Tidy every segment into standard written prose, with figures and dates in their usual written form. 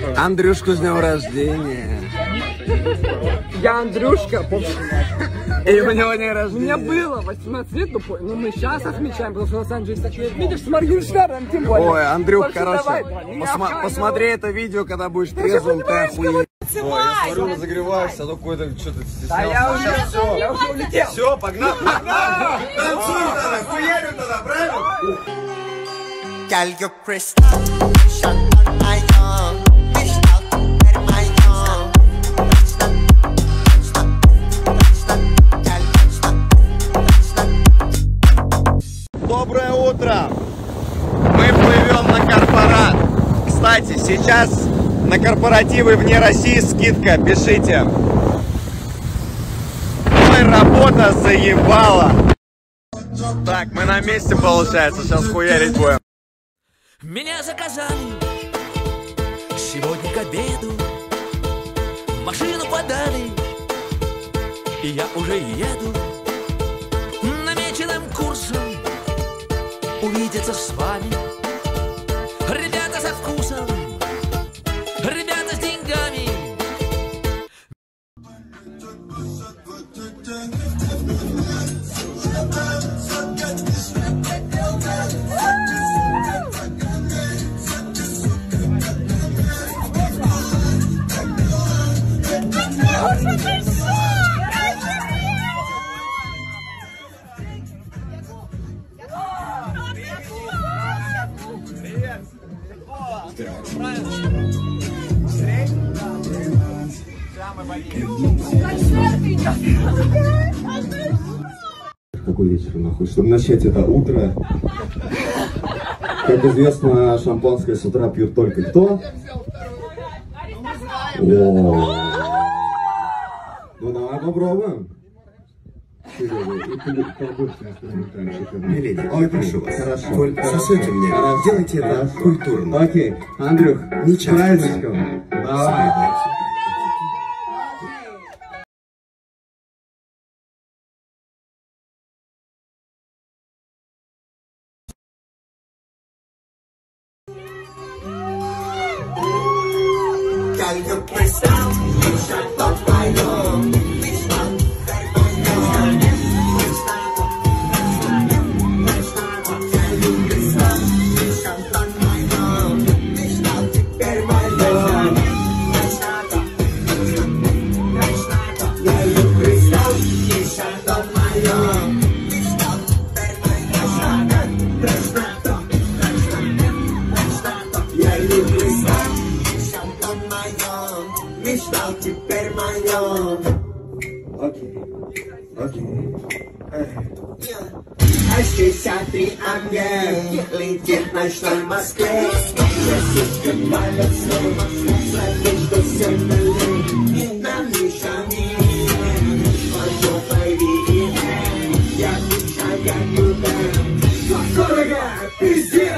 Андрюшку с днем рождения. Я Андрюшка. И у него день рождения. У меня было 18 лет, но мы сейчас отмечаем, потому что в Лос-Анджелесе такие, видишь, с Моргенштерном тем более. Ой, Андрюх, короче, давай, посмотри это видео, когда будешь трезвым, ты охуеешь. Ой, я смотрю, разогреваешься, а то какой-то что-то стеснялся. А я уже все, я уже улетел. Все, погнал, погнал! Танцуй тогда, хуярю тогда, правильно? Доброе утро! Мы плывем на корпорат. Кстати, сейчас на корпоративы вне России скидка, пишите. Ой, работа заебала. Так, мы на месте, получается, сейчас хуярить будем. Меня заказали сегодня к обеду, машину подали, и я уже еду намеченным курсом увидеться с вами. Ребята со вкусом, ребята с деньгами. Какой вечер нахуй, чтобы начать это утро. Как известно, шампанское с утра пьют только кто? Ну давай попробуем. Миледи, ой, прошу вас. Хорошо. Сосуйте мне. Хорошо. Делайте это культурно. Окей. Андрюх, Не часто. праздничком. Давай. А 63 ангел летит в ночной Москве. Российским молодцом, смотри, что все налей. Нам мешами, пойдем пойди. Я шагаю там. Дорого, пиздец!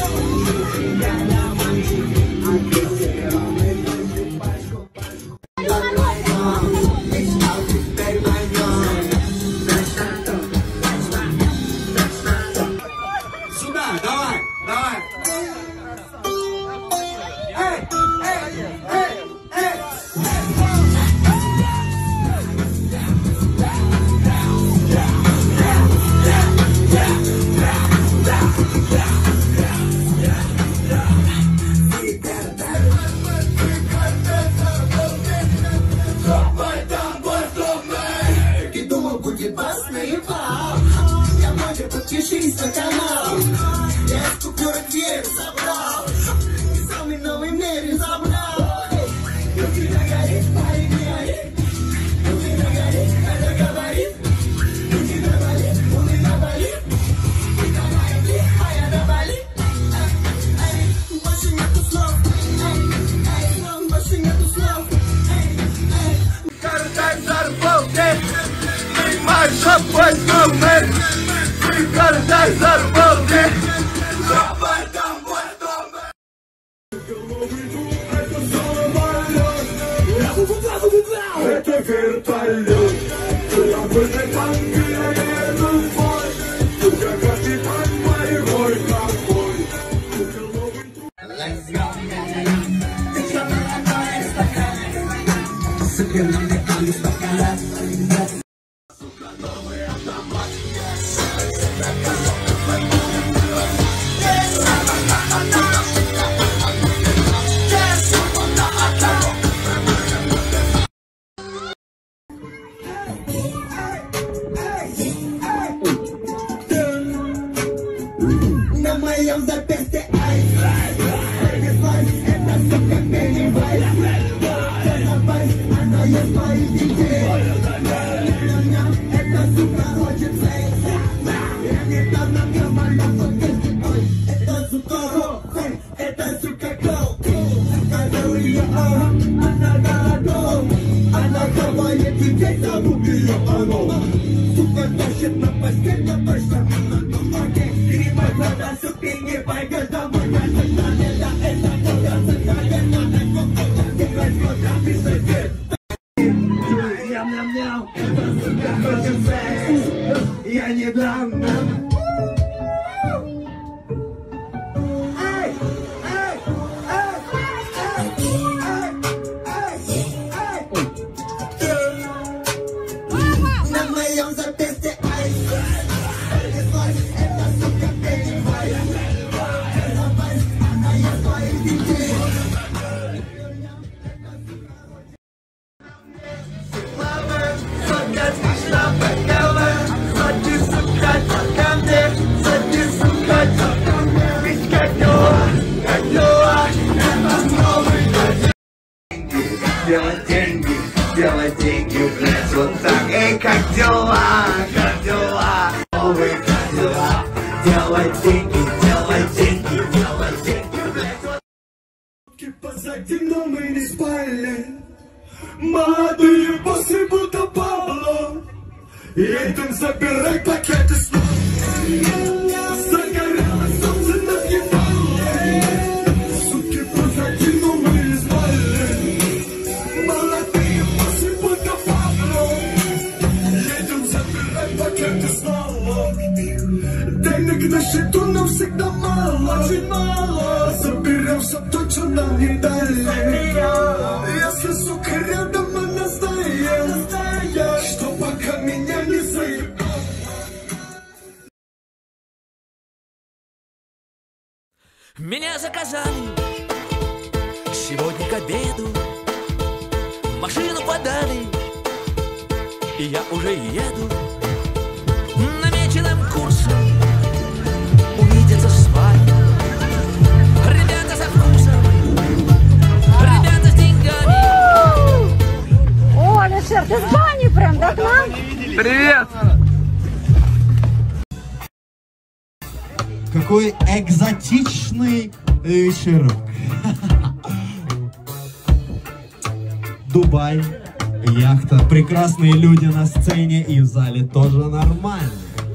Подпишись на канал. Я с купюры дверь забрал. И самый новый мерин забрал. Людина горит, парень не горит. Людина горит, это говорит. Людина болит, Людина болит. И давай, лихая доболит. Больше нету слов. Больше нету слов. Картай зарплаты, принимай шапочку. Картай зарплаты. Это вертолет. Я бы не танки, я еду в бой. Я капитан морской ковбой. недавно. На моем запястье делать деньги, блядь, вот так. Эй, как дела, как дела, новые как дела, делать деньги, блядь, вот так. Позади, но мы не спали, молодые боссы будто Пабло, едем забирать пакеты снова. Загорелось солнце над Ебалой, суки позади, но мы не спали. Молодые боссы будто Пабло, едем забирать пакеты снова. Денег на счету нам всегда мало, очень мало. Заберем все то, что нам не дали. Если, сука, рядом она знает, что пока меня не заебал. Меня заказали сегодня к обеду, машину подали, и я уже еду намеченным курсом увидеться с вами. Ребята со вкусом, ребята с деньгами. О, Алишер, ты с бани прям, да, к нам? Привет! Какой экзотичный вечерок. Дубай, яхта, прекрасные люди на сцене и в зале тоже нормально.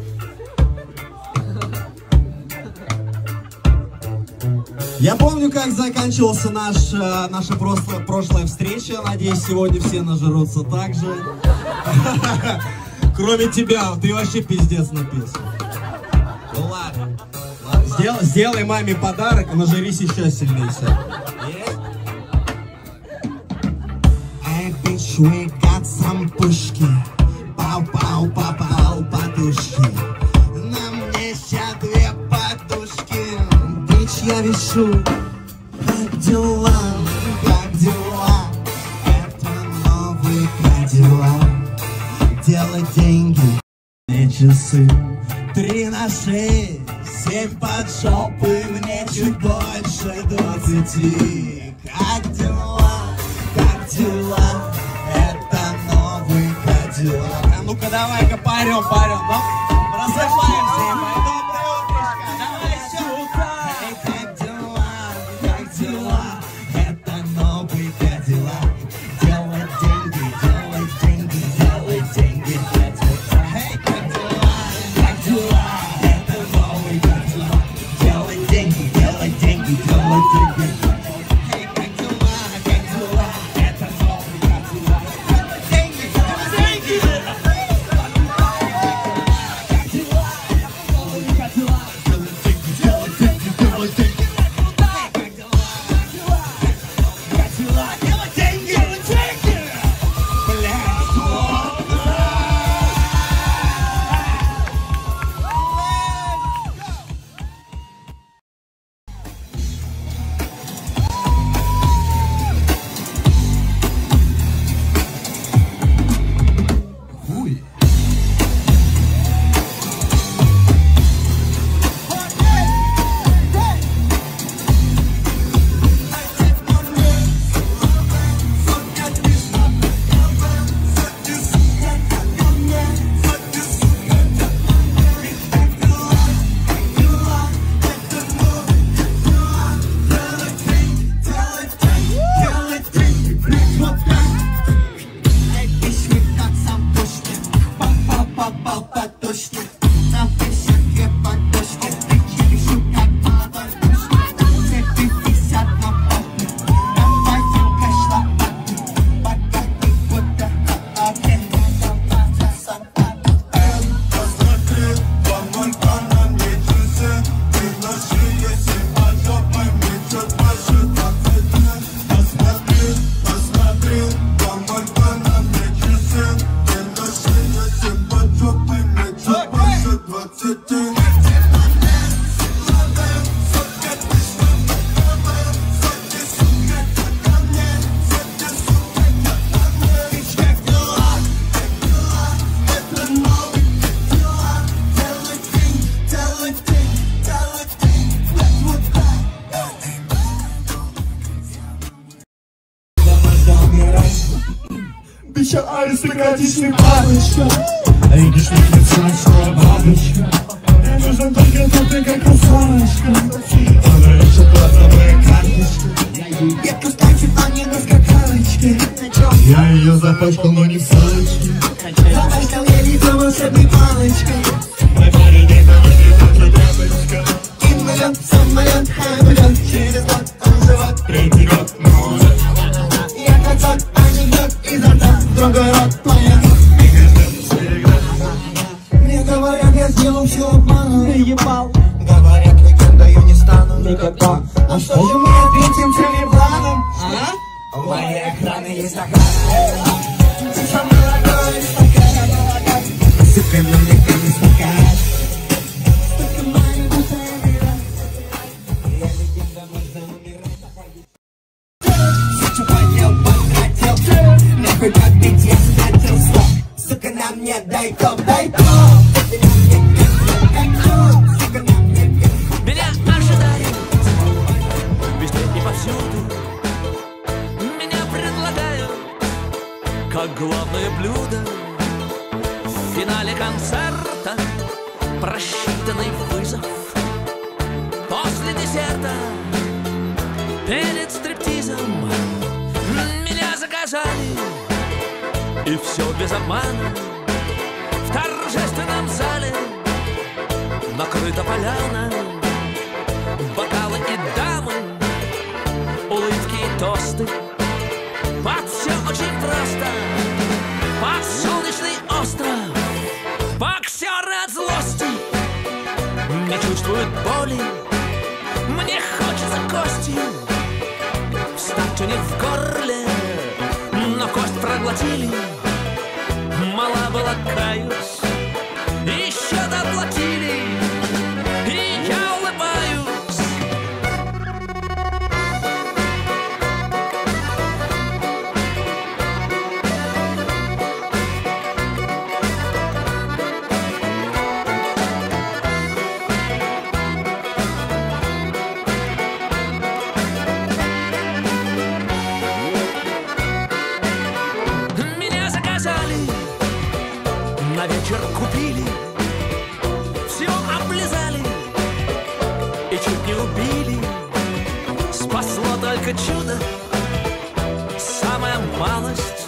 Я помню, как заканчивался наша прошлая встреча. Надеюсь, сегодня все нажрутся так же. Кроме тебя, ты вообще пиздец напился. Ну ладно. Сделай маме подарок и нажрись еще сильнее. Эй, bitch, we got some пушки. Пау-пау, попал подушки. На мне сейчас 2 подушки. Bitch, я вешу. Как дела? Как дела? Это новый Кадиллак. Делать деньги, не часы. 3 на 6, 7 под жопы, мне чуть больше 20. Как дела? Как дела? Это новый Кадиллак. А ну-ка давай-ка парем, ну, просыпаемся и доброе утречко. Давай сюда. Эй, как дела? Как дела? Это новый Кадиллак. Делать деньги, делать деньги, делать деньги. Эй, как дела? Как дела? Это новый Кадиллак. Делать деньги, делать деньги, делать деньги. Эй, как дела? Как дела? Это новый Кадиллак. Делать деньги, делать деньги. Как дела? Новый Кадиллак. Делать деньги, делать деньги, делать деньги. Как дела? Кадиллак. Делать деньги, делать деньги. Блядь, вот. пища аристократичных бабочка. Видишь, не лица, бабочка. Мне нужен только ты, как кусаночка. Она еще платновая карточка. Я кустачу, а не на скакалочке. Я ее запачкал, но не в салочке. Запачкал я лицо волшебной палочкой. Мой парень, это выглядит тряпочка. Самолет, самолет, самолет. Через год он живет, третий год может. Я как сок, анекдот изо рта, другой рот поет. Мне говорят, я сделал все обманом. Ты ебал. Говорят, легендою не стану никогда. А что же мы ответим целепланом? А? У моей охраны есть охрана. Ты сам молодой, стакан, молока. Сука, но мне не стакан. Нахуй побить, я хотел стоп. Сука, на мне дай топ, дай топ. Меня ожидают везде и повсюду. Меня предлагают как главное блюдо. В финале концерта просчитанный вызов. После десерта перед стриптизом меня заказали. И все без обмана. В торжественном зале накрыта поляна. Бокалы и дамы, улыбки и тосты. Под все очень просто. Под солнечный остров боксеры от злости не чувствуют боли. Мне хочется кости. Встать у них в горле, но кость проглотили. Мала была, каюсь, еще доплатили. И я улыбаюсь. Меня заказали, на вечер купили, все облизали и чуть не убили. Спасло только чудо, самая малость.